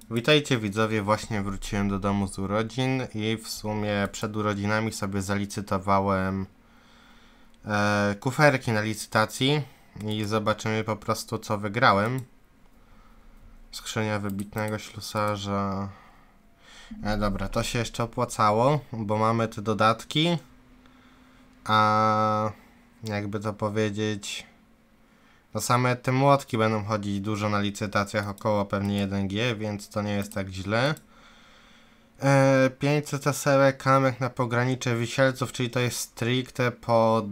Witajcie widzowie, właśnie wróciłem do domu z urodzin i w sumie przed urodzinami sobie zalicytowałem kuferki na licytacji i zobaczymy po prostu co wygrałem. Skrzynia wybitnego ślusarza. Dobra, to się jeszcze opłacało, bo mamy te dodatki, a jakby to powiedzieć, no same te młotki będą chodzić dużo na licytacjach, około pewnie 1G, więc to nie jest tak źle. 500 esełek, kamek na pogranicze wisielców, czyli to jest stricte pod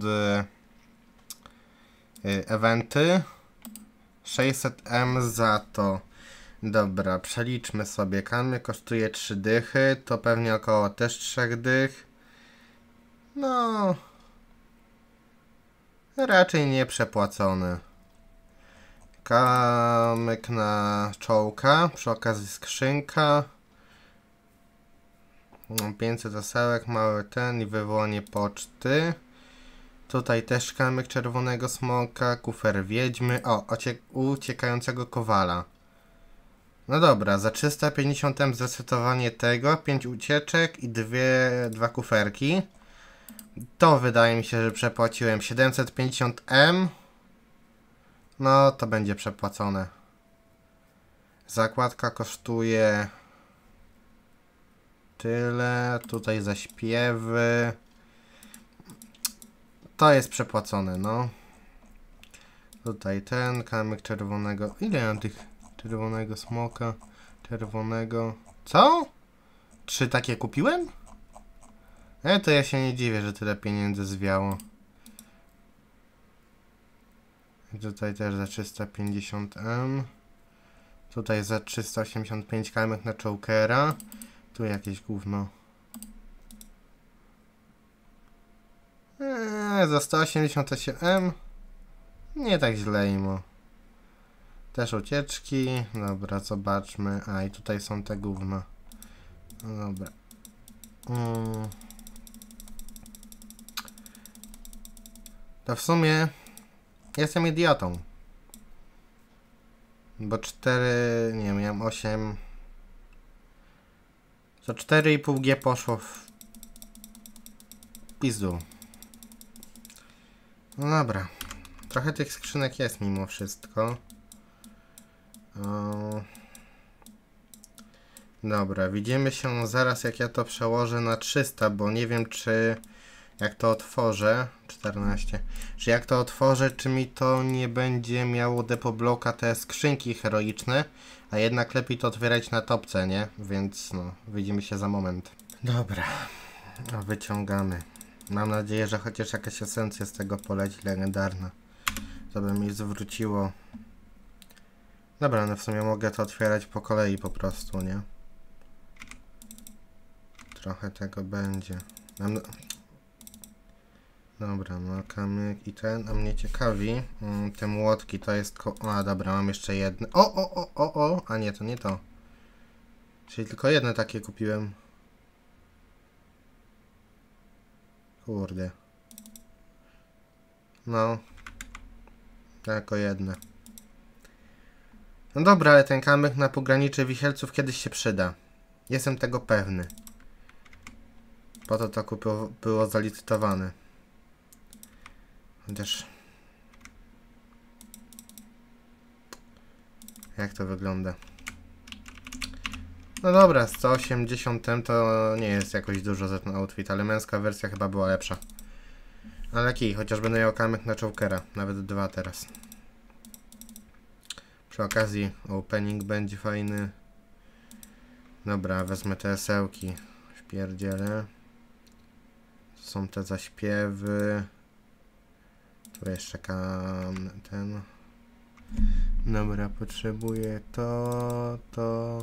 eventy. 600M za to. Dobra, przeliczmy sobie. Kamy kosztuje 3 dychy, to pewnie około też 3 dych. No, raczej nie przepłacony. Kamyk na czołka, przy okazji skrzynka. 500 esełek, mały ten i wywołanie poczty. Tutaj też kamyk czerwonego smoka, kufer wiedźmy. O, uciekającego kowala. No dobra, za 350M zresetowanie tego, 5 ucieczek i dwa kuferki. To wydaje mi się, że przepłaciłem 750M. No, to będzie przepłacone. Zakładka kosztuje tyle. Tutaj zaśpiewy. To jest przepłacone, no. Tutaj ten kamyk czerwonego. Ile mam tych czerwonego smoka? Czerwonego. Co? 3 takie kupiłem? To ja się nie dziwię, że tyle pieniędzy zwiało. I tutaj też za 350M. Tutaj za 385 kamyk na chokera. Tu jakieś gówno. Za 188M. Nie tak źle imo. Też ucieczki. Dobra, zobaczmy. A i tutaj są te gówna. No dobra. To w sumie jestem idiotą. Bo 4, nie wiem, miałem 8. To 4,5G poszło w pizdu. No dobra. Trochę tych skrzynek jest mimo wszystko. Dobra, widzimy się zaraz jak ja to przełożę na 300, bo nie wiem czy jak to otworzę, 14, czy jak to otworzę, czy mi to nie będzie miało depobloka te skrzynki heroiczne, a jednak lepiej to otwierać na topce, nie? Więc no, widzimy się za moment. Dobra, wyciągamy. Mam nadzieję, że chociaż jakaś esencja z tego poleci legendarna. To by mi zwróciło. Dobra, no w sumie mogę to otwierać po kolei po prostu, nie? Trochę tego będzie. Dobra, no kamyk i ten, a mnie ciekawi. Te młotki to jest a dobra, mam jeszcze jedne. O! A nie, to nie to. Czyli tylko jedne takie kupiłem. Kurde. No. Tylko jedne. No dobra, ale ten kamyk na pogranicze wisielców kiedyś się przyda. Jestem tego pewny. Po to było zalicytowane. Chociaż... Jak to wygląda? No dobra, 180M to nie jest jakoś dużo za ten outfit, ale męska wersja chyba była lepsza. Ale kij, chociaż będę miał kamyk na chokera. Nawet 2 teraz. Przy okazji opening będzie fajny. Dobra, wezmę te esełki. Wpierdzielę. Są te zaśpiewy. Tu jeszcze ten. Dobra, potrzebuję to.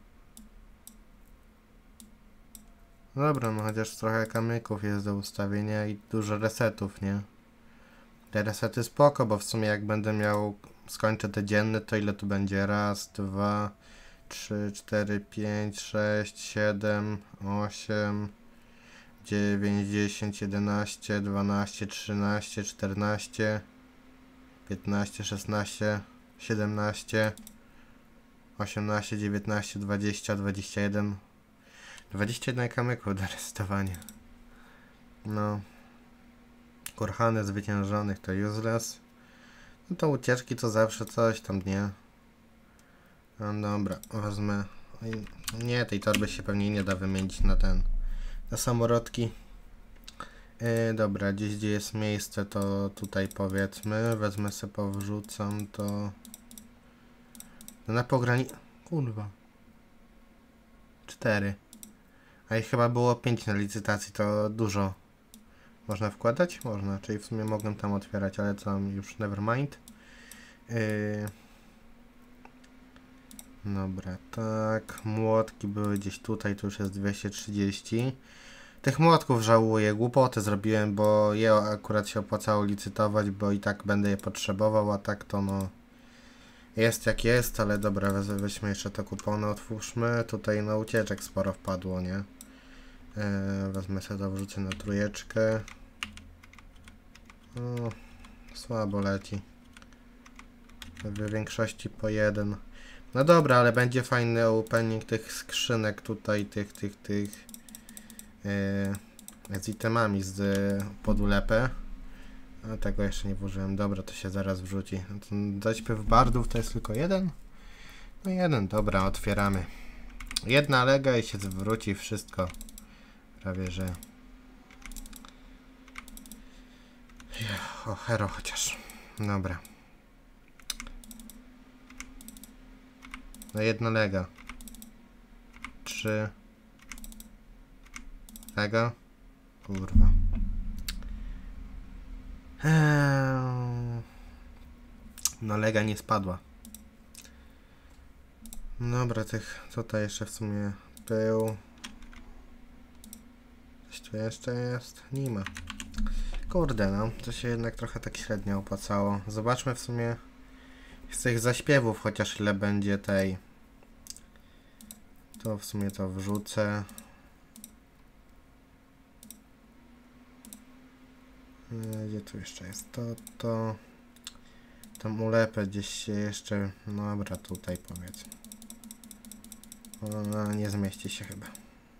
Dobra, no chociaż trochę kamyków jest do ustawienia i dużo resetów, nie? Te resety spoko, bo w sumie jak będę miał, skończę te dzienne, to ile tu będzie? Raz, 2, 3, 4, 5, 6, 7, 8, 9, 10, 11, 12, 13, 14, 15, 16, 17, 18, 19, 20, 21. 21 kamyków do restowania. No. Kurhany zwyciężonych to useless. No to ucieczki to zawsze coś tam, nie? No dobra, wezmę. Nie, tej torby się pewnie nie da wymienić na na samorodki. Dobra, gdzie jest miejsce, to tutaj powiedzmy. Wezmę sobie, powrzucam to. Na Kurwa. 4. A ich chyba było 5 na licytacji, to dużo. Można wkładać? Można, czyli w sumie mogłem tam otwierać, ale co już nevermind. Dobra, tak. Młotki były gdzieś tutaj, to już jest 230. Tych młotków żałuję, głupoty zrobiłem, bo je akurat się opłacało licytować, bo i tak będę je potrzebował, a tak to no... Jest jak jest, ale dobra, weźmy jeszcze te kupony, otwórzmy. Tutaj na ucieczek sporo wpadło, nie? Wezmę sobie to, wrzucę na trójeczkę. O, słabo leci. W większości po 1. No dobra, ale będzie fajny opening tych skrzynek tutaj, tych z itemami z podulepy. A tego jeszcze nie włożyłem. Dobra, to się zaraz wrzuci. Zaśpiew bardów to jest tylko 1? No 1, dobra, otwieramy. 1 lega i się zwróci wszystko. Prawie że... O, hero chociaż. Dobra. No 1 lega. 3 lega. Kurwa. No lega nie spadła. Dobra, tych tutaj jeszcze w sumie był. Coś tu jeszcze jest? Nie ma. Kurde, no, to się jednak trochę tak średnio opłacało. Zobaczmy w sumie z tych zaśpiewów, chociaż ile będzie tej. To w sumie to wrzucę. Gdzie tu jeszcze jest? Tą ulepę gdzieś się jeszcze... No dobra, tutaj powiedzmy. Ona nie zmieści się chyba.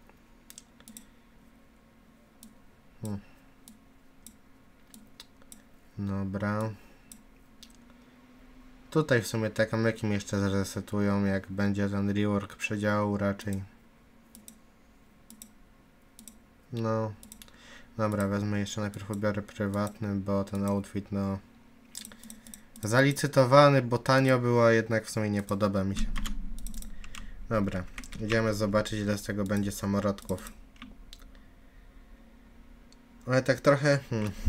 Dobra. Tutaj w sumie te kamyki mi jeszcze zresetują, jak będzie ten rework przedziału raczej. No. Dobra, wezmę jeszcze najpierw ubiorę prywatny, bo ten outfit no... Zalicytowany, bo tanio było, a jednak w sumie nie podoba mi się. Dobra, idziemy zobaczyć, ile z tego będzie samorodków. Ale tak trochę...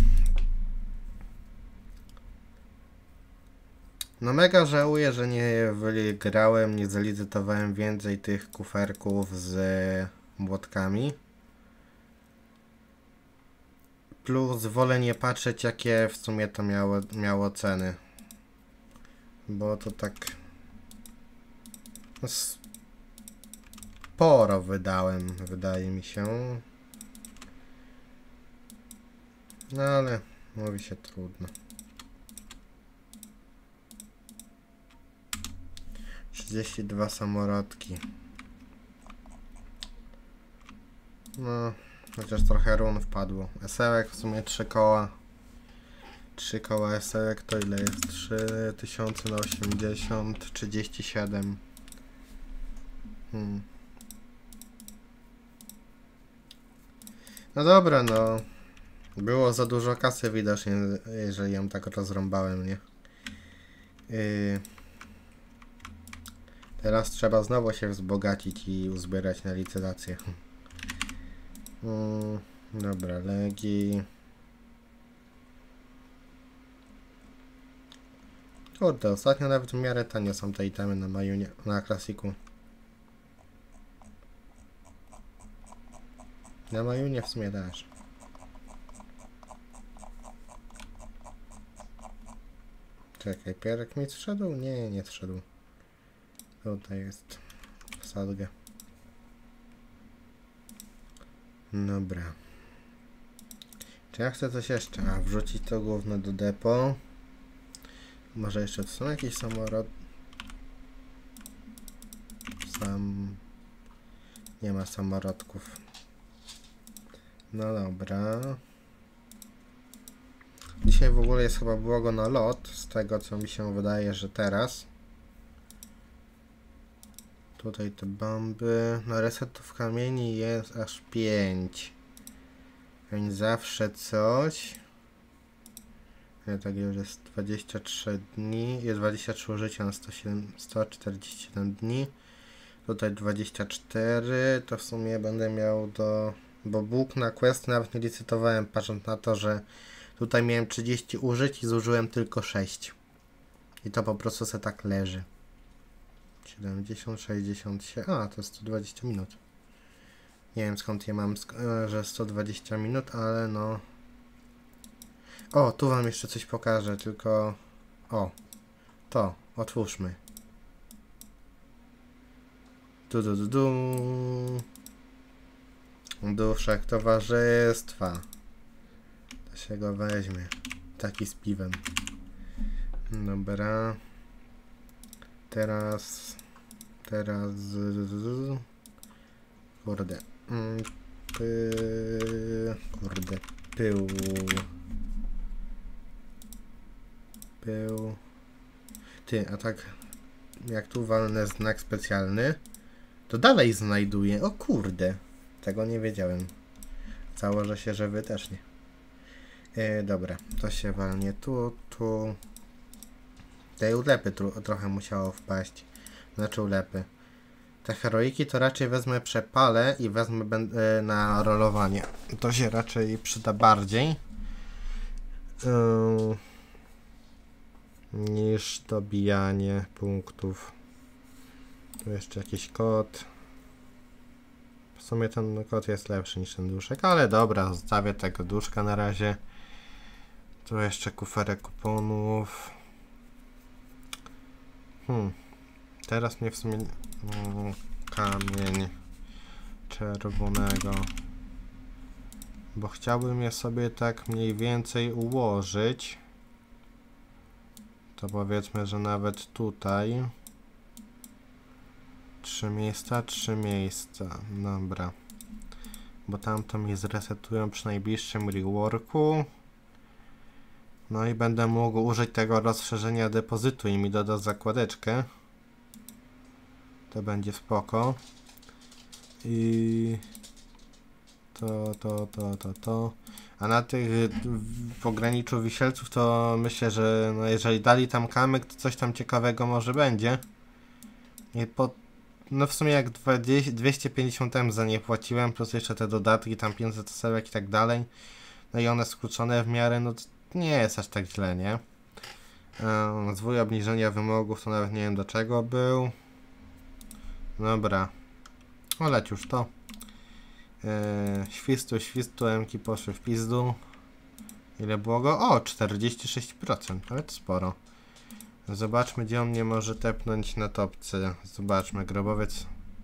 No mega żałuję, że nie wygrałem, nie zalicytowałem więcej tych kuferków z młotkami. Plus wolę nie patrzeć, jakie w sumie to miało ceny. Bo to tak... Sporo wydałem, wydaje mi się. No ale mówi się trudno. 32 samorodki. No, chociaż trochę run wpadło. Esełek w sumie 3 koła. 3 koła esełek to ile jest? 3000 na 80, 37. No dobra, no. Było za dużo kasy widocznie, jeżeli ją tak rozrąbałem, nie? Teraz trzeba znowu się wzbogacić i uzbierać na licytację. Dobra, legi. Kurde, ostatnio nawet w miarę tanio są te itemy na Majunie, na klasiku. Na Majunie w sumie też. Czekaj, pierek mi zszedł? Nie, nie zszedł. Tutaj jest sadgę. Dobra. Czy ja chcę coś jeszcze? A, wrzucić to gówno do depo. Może jeszcze tu są jakieś samolot. Nie ma samorodków. No dobra. Dzisiaj w ogóle jest chyba błogo na lot, z tego co mi się wydaje, że teraz. Tutaj te bomby. No resetów kamieni jest aż 5. Więc zawsze coś. Tak już jest 23 dni. Jest 23 użycia na 147 dni. Tutaj 24. To w sumie będę miał do... Bo Bóg na quest nawet nie licytowałem, patrząc na to, że tutaj miałem 30 użyć i zużyłem tylko 6. I to po prostu se tak leży. 70, 67. A, to jest 120 minut. Nie wiem skąd je mam, że 120 minut, ale no... O, tu wam jeszcze coś pokażę, tylko... O, to, otwórzmy. Duszek towarzystwa. To się go weźmie. Taki z piwem. Dobra. Teraz... Kurde. Kurde. Pył. Ty, a tak... Jak tu walnę znak specjalny, to dalej znajduję. O kurde. Tego nie wiedziałem. Założę się, że wy też nie. Dobra, to się walnie tu. Te ulepy trochę musiało wpaść. Znaczy ulepy. Te heroiki to raczej wezmę przepalę i wezmę na rolowanie. To się raczej przyda bardziej. Niż dobijanie punktów. Tu jeszcze jakiś kod. W sumie ten kod jest lepszy niż ten duszek, ale dobra, zostawię tego duszka na razie. Tu jeszcze kuferek kuponów. Teraz mnie w sumie... kamień czerwonego. Bo chciałbym je sobie tak mniej więcej ułożyć. To powiedzmy, że nawet tutaj 3 miejsca, 3 miejsca. Dobra. Bo tamto mi zresetują przy najbliższym reworku. No i będę mógł użyć tego rozszerzenia depozytu i mi doda zakładeczkę. To będzie spoko. I to. A na tych pograniczu wisielców to myślę, że no jeżeli dali tam kamyk, to coś tam ciekawego może będzie. I no w sumie jak 250 M za nie płaciłem, plus jeszcze te dodatki, tam 500 sełek i tak dalej. No i one skrócone w miarę, no to nie jest aż tak źle, nie? Zwój obniżenia wymogów to nawet nie wiem do czego był. Dobra. Oleć już to. Świstu, M-ki poszły w pizdu. Ile było go? O, 46%, ale to sporo. Zobaczmy, gdzie on mnie może tepnąć na topce. Zobaczmy, grobowiec.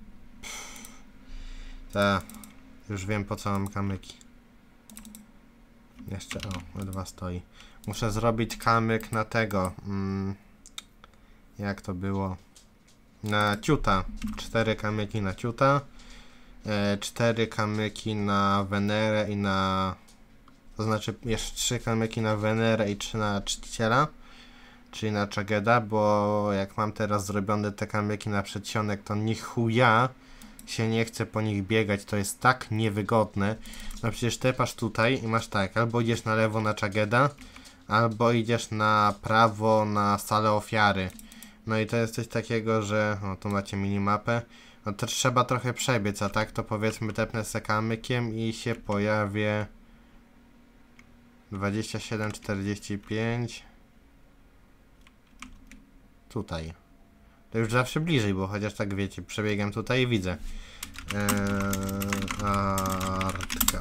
Tak, już wiem po co mam kamyki. Jeszcze, o, ledwa stoi. Muszę zrobić kamyk na tego. Jak to było? Na ciuta. 4 kamyki na ciuta. 4 kamyki na Wenerę i na... To znaczy jeszcze 3 kamyki na Wenerę i 3 na czciciela. Czyli na Chageda, bo jak mam teraz zrobione te kamyki na przedsionek, to ni chuja się nie chce po nich biegać, to jest tak niewygodne. No przecież tepasz tutaj i masz tak, albo idziesz na lewo na Chageda, albo idziesz na prawo na salę ofiary. No i to jest coś takiego, że... O, tu macie minimapę. No to trzeba trochę przebiec, a tak to powiedzmy tepnę se kamykiem i się pojawię... 27,45... Tutaj. To już zawsze bliżej, bo chociaż tak wiecie, przebiegam tutaj i widzę. Artka.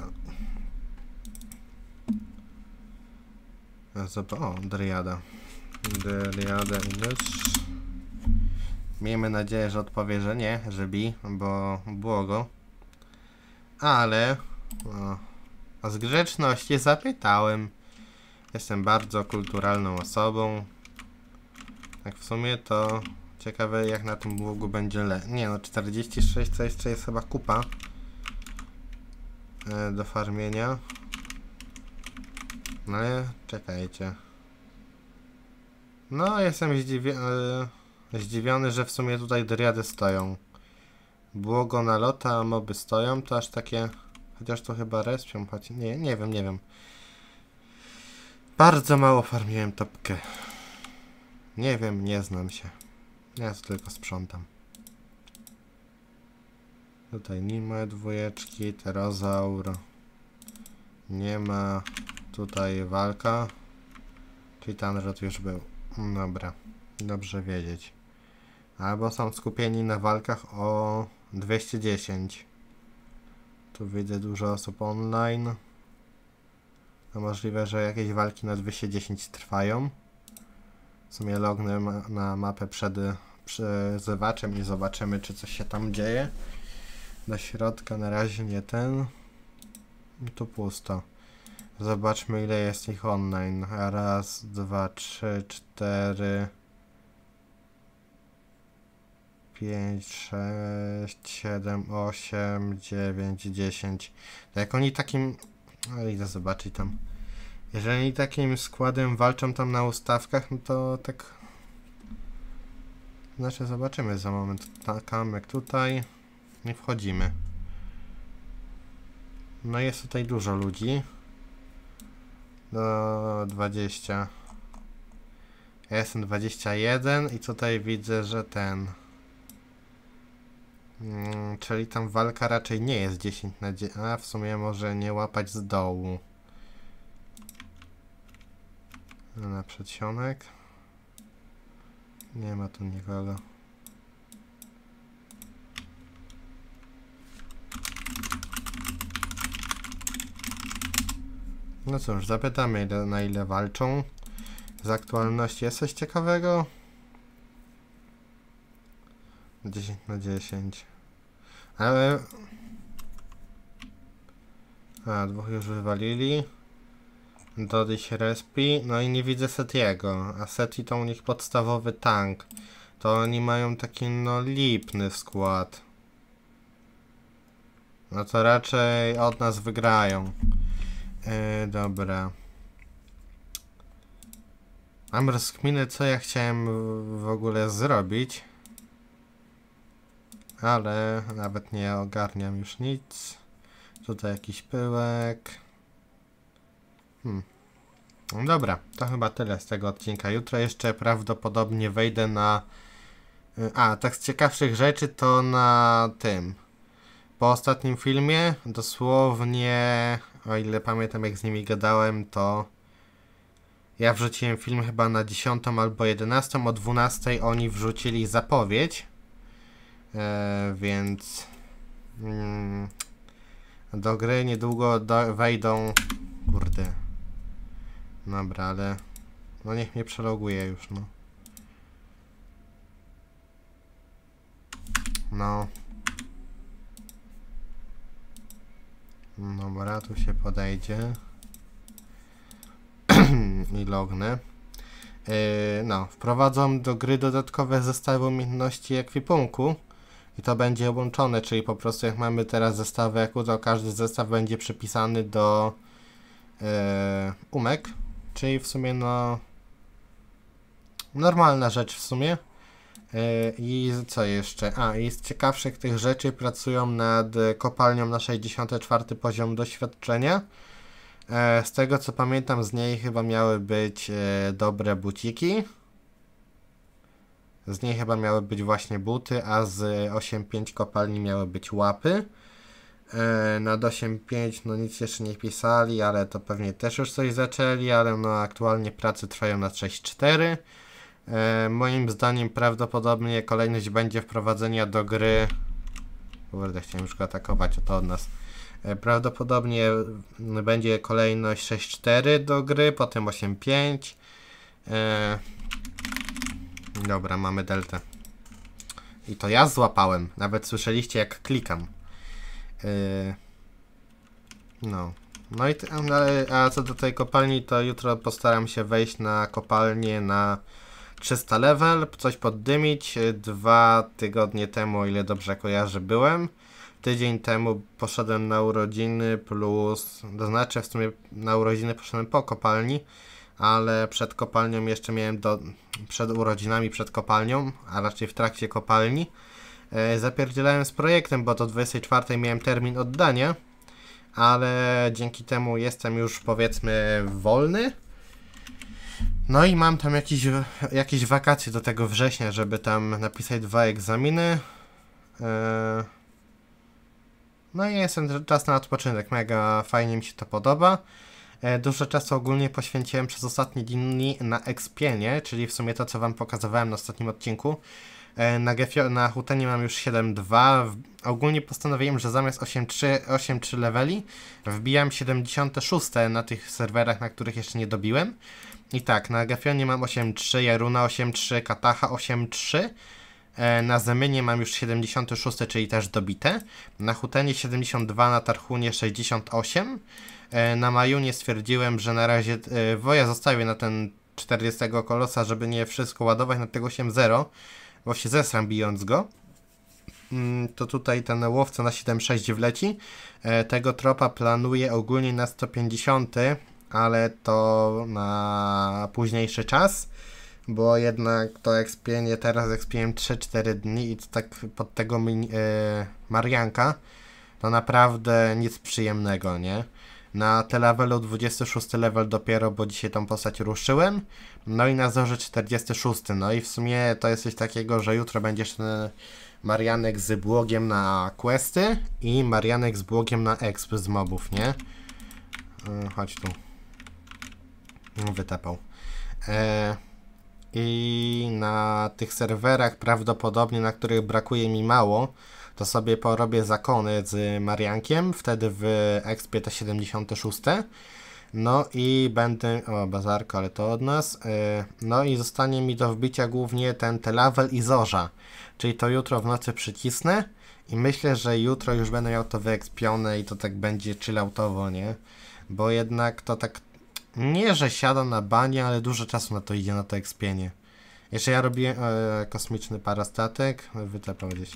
O, Dryada. Dryada English. Miejmy nadzieję, że odpowie, że nie, że bi, bo było go. Ale o z grzeczności zapytałem. Jestem bardzo kulturalną osobą. Tak w sumie to Ciekawe jak na tym długu będzie Nie no, 46 to jeszcze jest chyba kupa do farmienia. No ale czekajcie. No jestem zdziwiony, że w sumie tutaj dryady stoją. Błogo na lota, a moby stoją, to aż takie... Chociaż to chyba respią, choć... Nie wiem. Bardzo mało farmiłem topkę. Nie wiem, nie znam się. Ja to tylko sprzątam. Tutaj nie ma dwójeczki, pterozaur. Nie ma. Tutaj walka. Czyli Tanrod już był. Dobra, dobrze wiedzieć. Albo są skupieni na walkach o 210. Tu widzę dużo osób online. To możliwe, że jakieś walki na 210 trwają. W sumie lognę na mapę przed przyzywaczem i zobaczymy, czy coś się tam dzieje. Do środka na razie nie ten. Tu pusto. Zobaczmy, ile jest ich online. Raz, dwa, trzy, cztery, 5, 6, 7, 8, 9, 10. To jak oni takim... No, idę zobaczyć tam. Jeżeli takim składem walczą tam na ustawkach, no to tak... Znaczy zobaczymy za moment. Kamek tutaj. Nie wchodzimy. No jest tutaj dużo ludzi. Do 20. Ja jestem 21 i tutaj widzę, że ten... czyli tam walka raczej nie jest 10 na 10, a w sumie może nie łapać z dołu. Na przedsionek. Nie ma tu nikogo. No cóż, zapytamy na ile walczą. Z aktualności jest coś ciekawego? 10 na 10. Ale... A, dwóch już wywalili. Dody się respi. No i nie widzę Setiego. A Seti to u nich podstawowy tank. To oni mają taki no lipny skład. No to raczej od nas wygrają. Dobra. Mam rozkminę, co ja chciałem w ogóle zrobić. Ale nawet nie ogarniam już nic. Tutaj jakiś pyłek. No dobra, to chyba tyle z tego odcinka. Jutro jeszcze prawdopodobnie wejdę na... A, tak z ciekawszych rzeczy to na tym. Po ostatnim filmie, dosłownie, o ile pamiętam jak z nimi gadałem, to ja wrzuciłem film chyba na 10 albo 11, o 12 oni wrzucili zapowiedź, więc do gry niedługo wejdą, kurde, dobra, ale no niech mnie przeloguje już, no. No. Dobra, tu się podejdzie i lognę. No, wprowadzą do gry dodatkowe zestawy umiejętności ekwipunku i to będzie łączone, czyli po prostu jak mamy teraz zestawy EQ, to każdy zestaw będzie przypisany do umek, czyli w sumie no normalna rzecz w sumie. I co jeszcze? A, i z ciekawszych tych rzeczy pracują nad kopalnią na 64 poziom doświadczenia. Z tego co pamiętam, z niej chyba miały być dobre buciki. Z niej chyba miały być właśnie buty, a z 8.5 kopalni miały być łapy. Nad 8.5 no nic jeszcze nie pisali, ale to pewnie też już coś zaczęli, ale no aktualnie prace trwają nad 6.4. Moim zdaniem prawdopodobnie kolejność będzie wprowadzenia do gry. Kurde, chciałem już go atakować, to od nas. Prawdopodobnie będzie kolejność 6.4 do gry, potem 8.5. Dobra, mamy deltę. I to ja złapałem. Nawet słyszeliście jak klikam. No. No i a co do tej kopalni, to jutro postaram się wejść na kopalnię na 300 level, coś poddymić. 2 tygodnie temu, o ile dobrze kojarzę, byłem. Tydzień temu poszedłem na urodziny plus, to znaczy w sumie na urodziny poszedłem po kopalni, ale przed kopalnią jeszcze miałem przed urodzinami, przed kopalnią, a raczej w trakcie kopalni. Zapierdzielałem z projektem, bo do 24 miałem termin oddania, ale dzięki temu jestem już, powiedzmy, wolny. No i mam tam jakieś wakacje do tego września, żeby tam napisać 2 egzaminy. No i jest ten czas na odpoczynek, mega fajnie mi się to podoba. Dużo czasu ogólnie poświęciłem przez ostatnie dni na expienie, czyli w sumie to, co wam pokazywałem na ostatnim odcinku. Na Hutenie mam już 7.2. Ogólnie postanowiłem, że zamiast 8.3 leveli wbijam 76 na tych serwerach, na których jeszcze nie dobiłem. I tak, na Gefionie mam 8.3, Jaruna 8.3, Kataha 8.3. Na Zemynie mam już 76, czyli też dobite. Na Hutenie 72, na Tarhunie 68. Na Majunie stwierdziłem, że na razie Woja zostawię na ten 40 kolosa, żeby nie wszystko ładować na tego 8.0, bo się zesram bijąc go. To tutaj ten łowca na 7.6 wleci. Tego tropa planuję ogólnie na 150, ale to na późniejszy czas, bo jednak to expienie, teraz expiłem 3-4 dni i to tak pod tego Marianka to naprawdę nic przyjemnego, nie? Na telewelu 26 level dopiero, bo dzisiaj tą postać ruszyłem, no i na Zorze 46, no i w sumie to jest coś takiego, że jutro będzie jeszcze Marianek z błogiem na questy i Marianek z błogiem na exp z mobów, nie? Chodź tu. Wytapał. I na tych serwerach prawdopodobnie, na których brakuje mi mało, to sobie porobię zakony z Mariankiem, wtedy w expie te 76. No i będę... O, bazarko, ale to od nas. No i zostanie mi do wbicia głównie ten Telawel i Zorza. Czyli to jutro w nocy przycisnę i myślę, że jutro już będę miał to wyekspione i to tak będzie chilloutowo, nie? Bo jednak to tak... Nie, że siada na banie, ale dużo czasu na to idzie, na to expienie. Jeszcze ja robię kosmiczny parastatek. Wytapał gdzieś.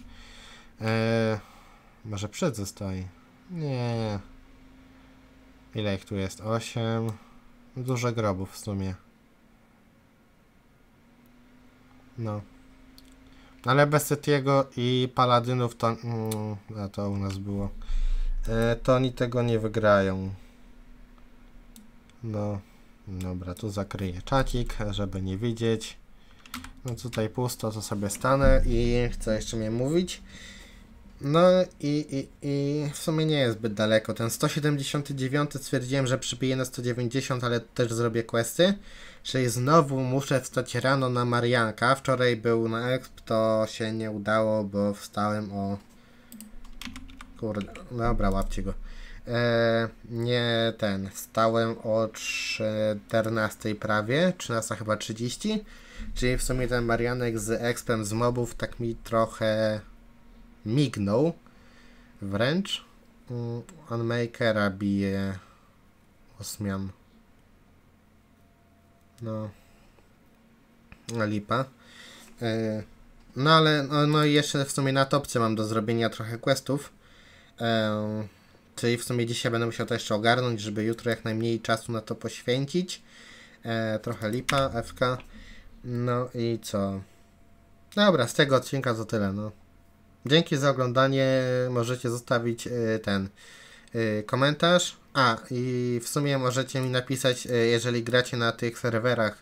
Może przed zostaje. Nie. Ile ich tu jest? 8. Dużo grobów w sumie. No. Ale bez Setiego i Paladynów to... a to u nas było. To oni tego nie wygrają. No. Dobra, tu zakryję czacik, żeby nie widzieć. No tutaj pusto, to sobie stanę i chcę jeszcze mnie mówić. No i w sumie nie jest zbyt daleko. Ten 179 stwierdziłem, że przybiję na 190, ale też zrobię questy. Czyli znowu muszę wstać rano na Marianka. Wczoraj był na exp, to się nie udało, bo wstałem o... Kurde, dobra, łapcie go. Wstałem o 14 prawie, 13 chyba 30. Czyli w sumie ten Marianek z expem z mobów tak mi trochę mignął. Wręcz. Unmakera bije osmian. No. Lipa. No ale no i jeszcze w sumie na topce mam do zrobienia trochę questów. Czyli w sumie dzisiaj będę musiał to jeszcze ogarnąć, żeby jutro jak najmniej czasu na to poświęcić. Trochę lipa, FK. No i co? Dobra, z tego odcinka to tyle, no. Dzięki za oglądanie. Możecie zostawić komentarz. I w sumie możecie mi napisać, jeżeli gracie na tych serwerach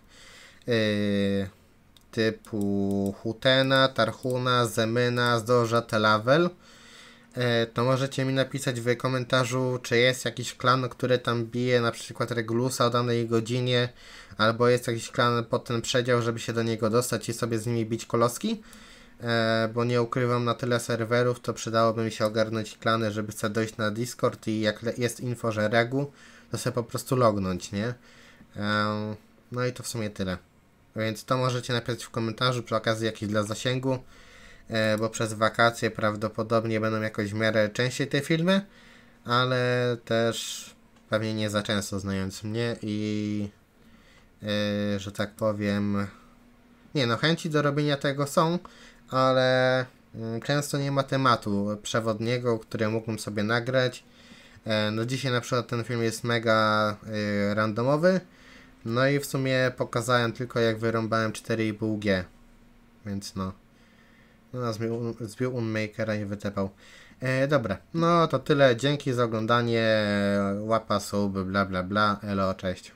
typu Hutena, Tarhuna, Zemyna, Zorza, Telawel, to możecie mi napisać w komentarzu, czy jest jakiś klan, który tam bije na przykład Regulusa o danej godzinie, albo jest jakiś klan pod ten przedział, żeby się do niego dostać i sobie z nimi bić koloski. Bo nie ukrywam, na tyle serwerów to przydałoby mi się ogarnąć klany, żeby chcę dojść na Discord i jak jest info, że Regu, to sobie po prostu lognąć, nie? No i to w sumie tyle. Więc to możecie napisać w komentarzu, przy okazji jakiś dla zasięgu, bo przez wakacje prawdopodobnie będą jakoś w miarę częściej te filmy, ale też pewnie nie za często, znając mnie i że tak powiem, Nie no, chęci do robienia tego są, ale często nie ma tematu przewodniego, który mógłbym sobie nagrać. No dzisiaj na przykład ten film jest mega randomowy, no i w sumie pokazałem tylko jak wyrąbałem 4,5G, więc no. No zbił Unmakera i wytepał. Dobra, no to tyle, dzięki za oglądanie, łapa, sub, bla bla bla, elo, cześć.